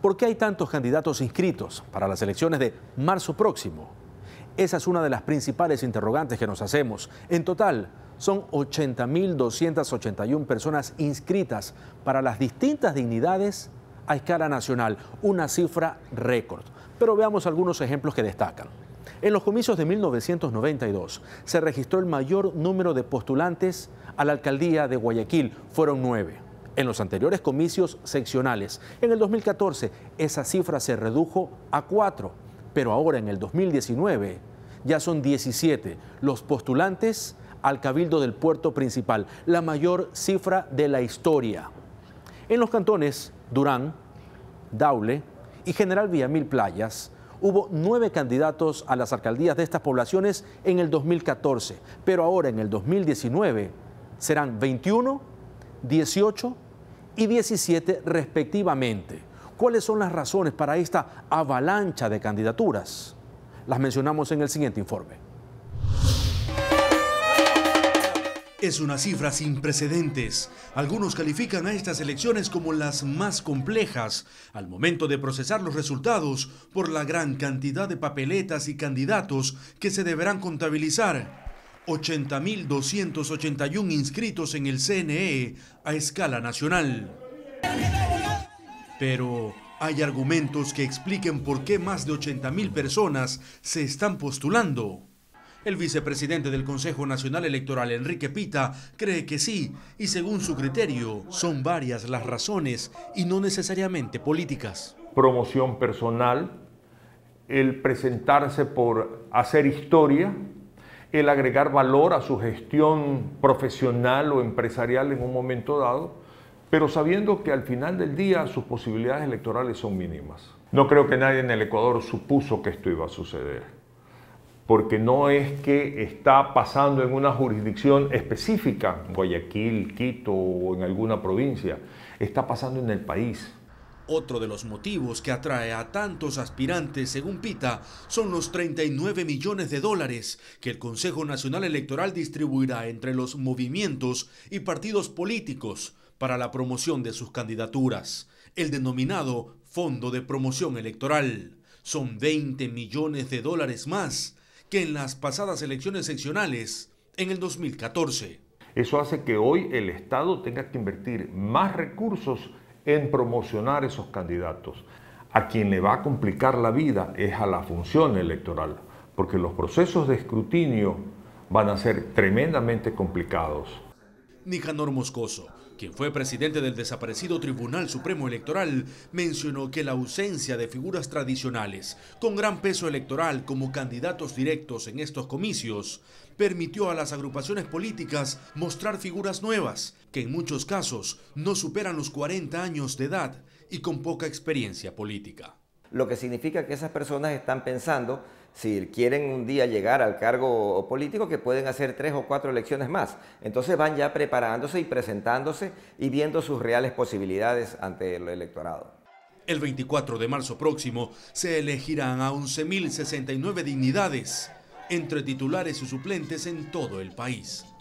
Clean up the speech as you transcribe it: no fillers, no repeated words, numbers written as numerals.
¿Por qué hay tantos candidatos inscritos para las elecciones de marzo próximo? Esa es una de las principales interrogantes que nos hacemos. En total, son 80.281 personas inscritas para las distintas dignidades a escala nacional, una cifra récord. Pero veamos algunos ejemplos que destacan. En los comicios de 1992 se registró el mayor número de postulantes a la alcaldía de Guayaquil, fueron 9. En los anteriores comicios seccionales, en el 2014, esa cifra se redujo a 4, pero ahora en el 2019 ya son 17 los postulantes al Cabildo del Puerto Principal, la mayor cifra de la historia. En los cantones Durán, Daule y General Villamil Playas, hubo 9 candidatos a las alcaldías de estas poblaciones en el 2014, pero ahora en el 2019 serán 21, 18 y 17 respectivamente. ¿Cuáles son las razones para esta avalancha de candidaturas? Las mencionamos en el siguiente informe. Es una cifra sin precedentes. Algunos califican a estas elecciones como las más complejas al momento de procesar los resultados por la gran cantidad de papeletas y candidatos que se deberán contabilizar. 80.281 inscritos en el CNE a escala nacional. Pero hay argumentos que expliquen por qué más de 80.000 personas se están postulando. El vicepresidente del Consejo Nacional Electoral, Enrique Pita, cree que sí, y según su criterio, son varias las razones y no necesariamente políticas. Promoción personal, el presentarse por hacer historia, el agregar valor a su gestión profesional o empresarial en un momento dado, pero sabiendo que al final del día sus posibilidades electorales son mínimas. No creo que nadie en el Ecuador supuso que esto iba a suceder, porque no es que está pasando en una jurisdicción específica, Guayaquil, Quito o en alguna provincia, está pasando en el país. Otro de los motivos que atrae a tantos aspirantes, según Pita, son los 39 millones de dólares que el Consejo Nacional Electoral distribuirá entre los movimientos y partidos políticos para la promoción de sus candidaturas, el denominado Fondo de Promoción Electoral. Son 20 millones de dólares más que en las pasadas elecciones seccionales en el 2014. Eso hace que hoy el Estado tenga que invertir más recursos en promocionar esos candidatos. A quien le va a complicar la vida es a la función electoral, porque los procesos de escrutinio van a ser tremendamente complicados. Nicanor Moscoso, quien fue presidente del desaparecido Tribunal Supremo Electoral, mencionó que la ausencia de figuras tradicionales con gran peso electoral como candidatos directos en estos comicios permitió a las agrupaciones políticas mostrar figuras nuevas que en muchos casos no superan los 40 años de edad y con poca experiencia política. Lo que significa que esas personas están pensando, si quieren un día llegar al cargo político, que pueden hacer 3 o 4 elecciones más. Entonces van ya preparándose y presentándose y viendo sus reales posibilidades ante el electorado. El 24 de marzo próximo se elegirán a 11.069 dignidades entre titulares y suplentes en todo el país.